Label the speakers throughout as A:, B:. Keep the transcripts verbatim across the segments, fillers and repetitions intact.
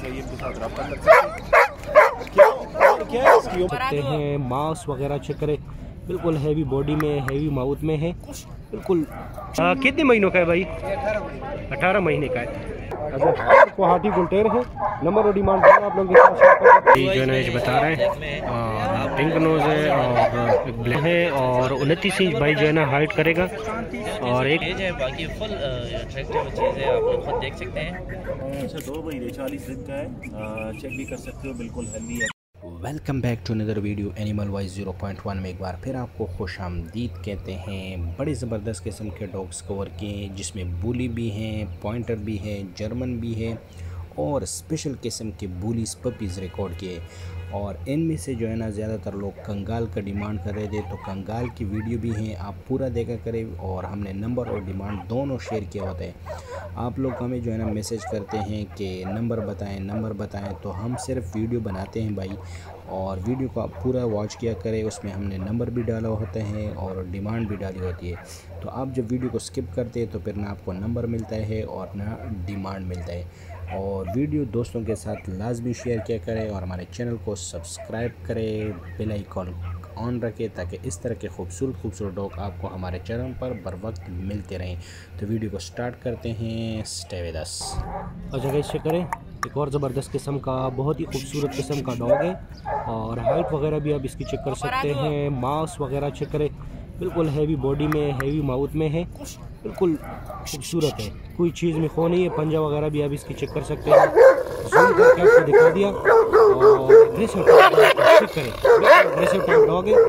A: चाहिए इनके साथ रब्ता कर सकते हैं। क्या क्या है इसकी
B: सकते हैं। मांस वगैरह चेक करें, बिल्कुल हैवी बॉडी में, हैवी माउथ में है बिल्कुल। आ, कितने महीनों का है भाई? अठारह महीने का है। अच्छा, गुवाहाटी गुलटेर है। नंबर और डिमांड आप लोगों के साथ शेयर कर सकते हैं। जो है बता रहे हैं पिंक नोज है और एक ब्लैक है और उनतीस इंच भाई जो है ना हाइट करेगा और एक
C: है, बाकी फुल अट्रैक्टिव चीज़ है, आप लोग खुद देख सकते हैं।
A: अच्छा, दो महीने चालीस दिन का है, चेक भी कर सकते हो, बिल्कुल हेल्दी है।
B: Welcome back to another video animal wise zero point one में एक बार फिर आपको खुश आमदीद कहते हैं। बड़े ज़बरदस्त किस्म के डॉग्स कवर किए जिसमें बुली भी हैं, पॉइंटर भी है, जर्मन भी है और स्पेशल किस्म के बुलीज पपीज़ रिकॉर्ड किए। और इनमें से जो है ना ज़्यादातर लोग कंगाल का डिमांड कर रहे थे, तो कंगाल की वीडियो भी हैं, आप पूरा देखा करें। और हमने नंबर और डिमांड दोनों शेयर किया होता है। आप लोग हमें जो है ना मैसेज करते हैं कि नंबर बताएं नंबर बताएं, तो हम सिर्फ वीडियो बनाते हैं भाई, और वीडियो को आप पूरा वॉच किया करें। उसमें हमने नंबर भी डाला होता है और डिमांड भी डाली होती है। तो आप जब वीडियो को स्किप करते हैं तो फिर ना आपको नंबर मिलता है और ना डिमांड मिलता है। और वीडियो दोस्तों के साथ लाजमी शेयर किया करें और हमारे चैनल को सब्सक्राइब करें, बेल आइकॉन ऑन रखें ताकि इस तरह के खूबसूरत खूबसूरत डॉग आपको हमारे चैनल पर बर वक्त मिलते रहें। तो वीडियो को स्टार्ट करते हैं, स्टे विद अस। अच्छा गाइस, चेक करें, एक और ज़बरदस्त किस्म का बहुत ही खूबसूरत किस्म का डॉग है और हाइट वगैरह भी आप इसकी चेक कर सकते हैं। मांस वगैरह चेक करें, बिल्कुल हैवी बॉडी में, हैवी माउथ में है, बिल्कुल खूबसूरत है, कोई चीज़ में खो नहीं है। पंजा वगैरह भी आप इसकी चेक कर सकते हैं, जूम करके आपको दिखा दिया। और एग्रेसिव चेक करें, एग्रेसिव टाइप डॉग है।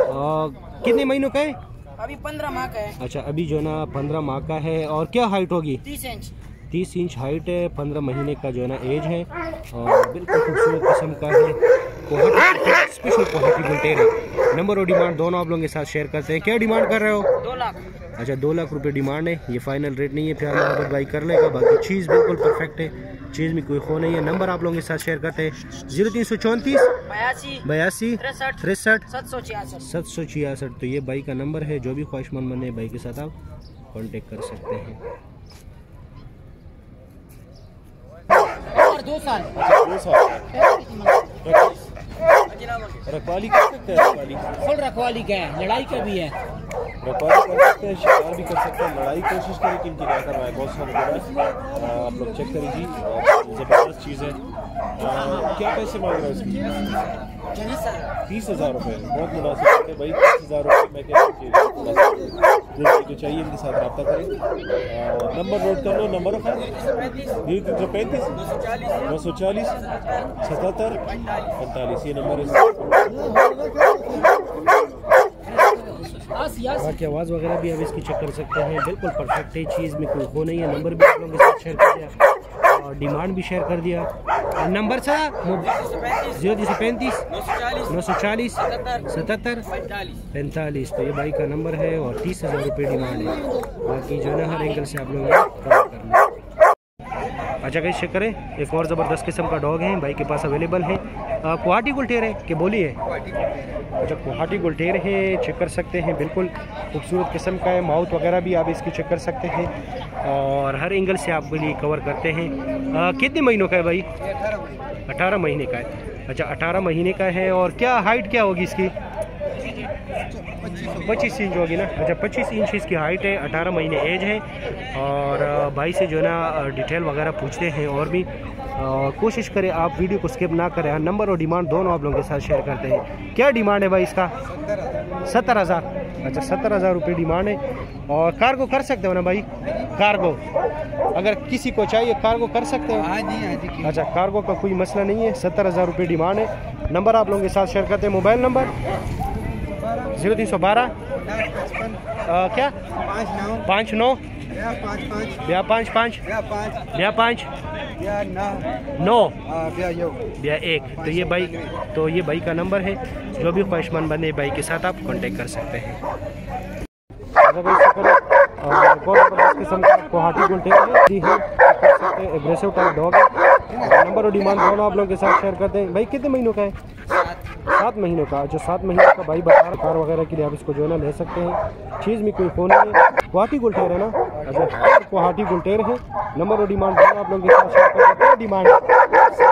B: कितने महीनों का है?
D: अभी पंद्रह माह का है। अच्छा,
B: अभी जो है ना पंद्रह माह का है। और क्या हाइट होगी?
D: तीस इंच
B: तीस इंच हाइट है, पंद्रह महीने का जो है ना एज है और बिल्कुल खूबसूरत किस्म का है। स्पेशल गुवाहाटी गुलटेर है। नंबर और डिमांड दोनों आप लोगों के साथ शेयर करते हैं। क्या डिमांड कर रहे हो?
D: दो लाख।
B: अच्छा, दो लाख रुपए डिमांड है, ये फाइनल रेट नहीं है, प्यार मोहब्बत भाई कर लेगा। बाकी चीज़ बिल्कुल परफेक्ट है, चीज़ में कोई खो नहीं है। नंबर आप लोगों के साथ शेयर करते हैं, जीरो तीन सौ चौंतीस
D: बयासी
B: बयासी
D: तिरसठ
B: तिरसठ
D: सात सौ छियासठ
B: सात सौ छियासठ। तो ये भाई का नंबर है, जो भी ख्वाहिशमंद बने भाई के साथ आप कॉन्टेक्ट कर सकते हैं।
D: और दो साल
A: दो साल रखवाली कर सकते हैं, रखवाली
D: फुल रखवाली का है, लड़ाई का भी है।
A: रखवाली कर सकते हैं, शिकार भी कर सकते हैं, लड़ाई कोशिश करें कि इनकी क्या करना है। बहुत सारे आप लोग चेक करें जी, ज़बरदस्त चीज़ है। क्या पैसे मांग रहे हैं इसकी? तीस हज़ार रुपये, बहुत मुनासिब है भाई। तीस हज़ार रुपये मैं कहता जो चाहिए इनके साथ रब्ता करें। नंबर नोट कर लो, नंबर रखा तीन सौ पैंतीस नौ सौ चालीस सतहत्तर पैंतालीस, ये नंबर है।
B: बाकी आवाज़ वगैरह भी आप इसकी चेक कर सकते हैं, बिल्कुल परफेक्ट है, चीज़ में कोई खो नहीं है। नंबर भी आप लोगों के साथ शेयर कर दिया और डिमांड भी शेयर कर दिया। नंबर था जीरो तीन सौ पैंतीस नौ सौ चालीस सतहत्तर पैंतालीस। तो ये भाई का नंबर है और तीस हज़ार रुपये डिमांड है। बाकी जो है ना हर एंगल से आप लोगों को कवर करना। अच्छा गाइस, चेक करें, एक और ज़बरदस्त किस्म का डॉग है भाई के पास अवेलेबल है। गुवाहाटी गुलटेर है कि बोली है? अच्छा, गुवाहाटी गुलटेर है, चेक कर सकते हैं, बिल्कुल खूबसूरत किस्म का है। माउथ वगैरह भी आप इसकी चेक कर सकते हैं और हर एंगल से आपके लिए कवर करते हैं। आ, कितने महीनों का है भाई? अठारह महीने का है। अच्छा, अठारह महीने का है। और क्या हाइट क्या होगी इसकी? पच्चीस इंच होगी ना। अच्छा, पच्चीस इंच इसकी हाइट है, अठारह महीने एज है। और भाई से जो है ना डिटेल वगैरह पूछते हैं और भी और कोशिश करें आप वीडियो को स्किप ना करें। नंबर और डिमांड दोनों आप लोगों के साथ शेयर करते हैं। क्या डिमांड है भाई इसका? सत्तर हज़ार। अच्छा, सत्तर हज़ार रुपये डिमांड है। और कार्गो कर सकते हो ना भाई? कार्गो अगर किसी को चाहिए कार्गो कर सकते हो?
D: हाँ जी, हाँ जी।
B: अच्छा, कार्गो का कोई मसला नहीं है, सत्तर हज़ार रुपये डिमांड है। नंबर आप लोगों के साथ शेयर करते हैं। मोबाइल नंबर जीरो तीन सौ बारह क्या पाँच नौ ब्या पाँच पाँच ब्या पाँच नौ ब्या एक। तो ये भाई तो ये भाई का नंबर है, जो भी ख्वाहिशमंद बने भाई के साथ आप कांटेक्ट कर सकते हैं। गुवाहाटी गुलटेर है, एग्रेसिव टाइप डॉग है। नंबर और डिमांड दोनों आप लोगों के साथ शेयर करते हैं। भाई कितने महीनों का है? सात महीनों का। जो सात महीनों का भाई बता कार वगैरह के लिए आप इसको जो है ना ले सकते हैं, चीज़ में कोई फ़ोन नहीं है। गुवाहाटी गुलटेर है ना? अच्छा, गुवाहाटी गुलटेर है। नंबर और डिमांड दोनों आप लोगों के साथ शेयर करते हैं। डिमांड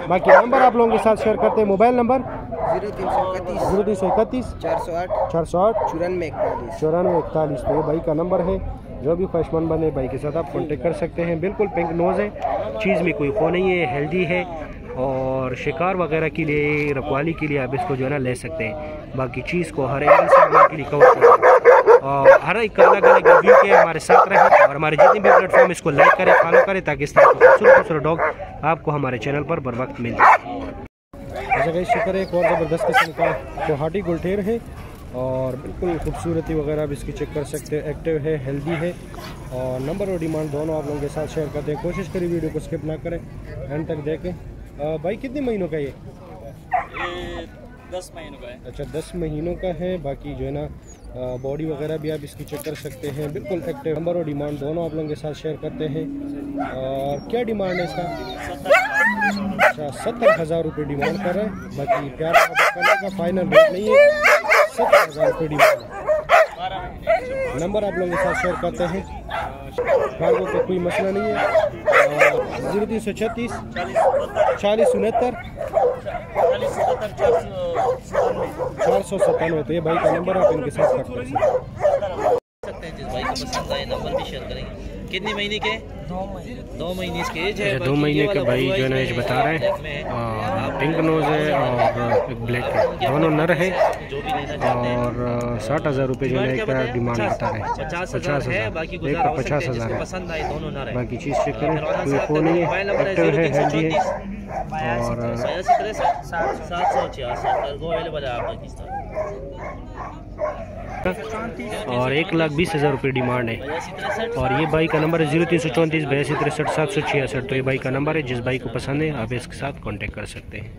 E: बाकी नंबर आप लोगों के साथ शेयर करते हैं। मोबाइल नंबर
F: जीरो तीन सौ इकतीस
E: जीरो तीन सौ इकतीस
F: चार सौ आठ
E: चार सौ आठ
F: चौरानवे इकतालीस
E: चौरानवे इकतालीस। तो ये भाई का नंबर है। जो भी ख्वाहिशमंद बने भाई के साथ आप कांटेक्ट कर सकते हैं। बिल्कुल पिंक नोज़ है, चीज़ में कोई खो नहीं है, हेल्दी है और शिकार वगैरह के लिए, रखवाली के लिए आप इसको जो है ना ले सकते हैं। बाकी चीज़ को हर एंगल से आप के लिए कवर करें और हर एक अलग अलग रिव्यू के हमारे साथ रहें और हमारे जितने भी प्लेटफॉर्म इसको लाइक करें, फॉलो करें ताकि इस तरह के खूबसूरत खूबसूरत डॉग आपको हमारे चैनल पर बर वक्त मिल जाए। ऐसा कहीं शुक्र है। एक और ज़बरदस्त किस्म का गुवाहाटी गुलटेर है और बिल्कुल खूबसूरती वगैरह भी इसकी चेक कर सकते हैं। एक्टिव है, हेल्दी है और नंबर और डिमांड दोनों आप लोगों के साथ शेयर करते हैं। कोशिश करें वीडियो को स्किप ना करें, एंड तक देखें। आ, भाई कितने महीनों का ये?
C: ये दस महीनों का है।
E: अच्छा दस महीनों का है। बाकी जो है ना बॉडी वगैरह भी आप इसकी चेक कर सकते हैं। बिल्कुल एक्टिव। नंबर और डिमांड दोनों आप लोगों के साथ शेयर करते हैं। और क्या डिमांड है इसका? अच्छा सत्तर हज़ार रुपये डिमांड कर रहे हैं। बाकी प्यार करने का फाइनल रेट नहीं है, सत्तर हज़ार रुपये डिमांड है। नंबर आप लोगों के साथ शेयर करते हैं। कार्गो का कोई मसला नहीं है। जीरो तीन सौ छत्तीस चालीस उनहत्तर चार सौ सत्तानवे। तो ये भाई का नंबर आप इनके साथ कर
C: सकते हैं। जिस भाई को पसंद आए नंबर भी शेयर करेंगे। कितने महीने के? दो महीने इसके एज है।
E: दो महीने के भाई जो है ना एज बता रहे हैं। पिंक नोज है और एक ब्लैक है, दोनों नर है और साठ हज़ार रुपये जो है का डिमांड बता रहे हैं।
C: पचास हज़ार है, बाकी
E: एक का पचास हज़ार है।
C: पसंद आए दोनों नर है।
E: बाकी चीज़ चेक करें, कोई फोन नहीं है, एक्टिव है, हेल्दी है और
C: सात सौ छियासठ वो अवेलेबल है आप पाकिस्तान।
E: और एक लाख बीस हज़ार रुपये डिमांड है। और ये भाई का नंबर है जीरो तीन सौ चौंतीस बयासी तिरसठ सात सौ छियासठ। तो ये भाई का नंबर है। जिस भाई को पसंद है आप इसके साथ कांटेक्ट कर सकते हैं।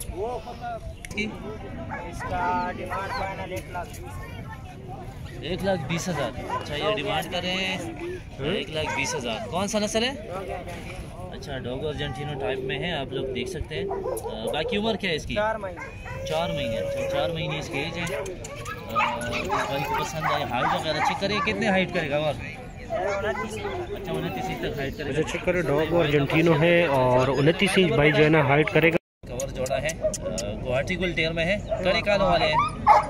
C: एक लाख बीस हज़ार। अच्छा ये डिमांड कर रहे हैं एक लाख बीस हज़ार। कौन सा नस्ल है? अच्छा डोगो अर्जेंटीनो टाइप में है, आप लोग देख सकते हैं। आ, बाकी उम्र क्या है इसकी? चार महीने चार महीने अच्छा चार महीने इसकी एज है। भाई को पसंद आए हाइट वगैरह चेक करिए। कितने हाइट करेगा? और अच्छा उनतीस इंच तक हाइट करेगा।
E: चेक करें, डॉग अर्जेंटीनो है और उनतीस इंच भाई जो है ना हाइट करेगा।
C: कवर जोड़ा है, गुवाहाटी गुलटेर में है। कड़े कालों वाले हैं।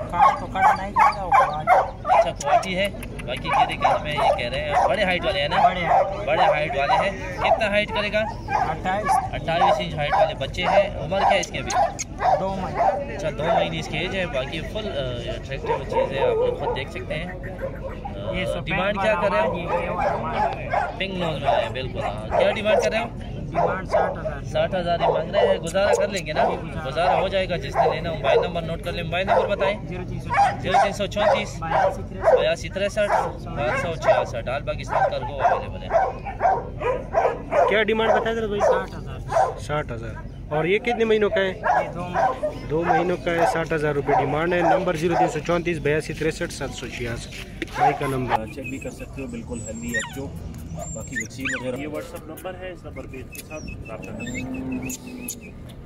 C: अच्छा क्वालिटी है। बाकी गिरे काल में ये कह रहे हैं बड़े हाइट वाले हैं ना? बड़े हाइट वाले हैं। कितना हाइट करेगा? अट्ठाईस इंच हाइट वाले बच्चे हैं। उम्र क्या है इसकी अभी? दो महीने अच्छा दो महीने इसकी एज है। बाकी फुल अट्रैक्टिव चीज़ है, आप लोग खुद देख सकते हैं। डिमांड क्या कर रहे हो? पिंक नोज में है बिल्कुल। हाँ क्या डिमांड कर रहे हो? साठ हज़ार ही मांग रहे हैं। गुजारा कर लेंगे ना? गुजारा हो जाएगा। जिसने लेना मोबाइल नंबर नोट कर ले। मोबाइल नंबर बताएं। जीरो तीन सौ चौंतीस बयासी तिरसठ पाँच सौ छियासठ। आल पाकिस्तान कार्गो अवेलेबल है।
E: क्या डिमांड बताया था भाई? साठ हज़ार साठ हज़ार। और ये कितने महीनों का है? ये दो महीनों दो महीनों का है। साठ हज़ार रुपये डिमांड है। नंबर जीरो तीन सौ चौंतीस बयासी तिरसठ सात सौ छियासठ भाई का नंबर।
A: चेक भी कर सकते हो। बिल्कुल हेल्दी एक्टिव, बाकी वैक्सीन वगैरह। ये व्हाट्सअप नंबर है, इस नंबर पे इसके साथ रब्ता करें।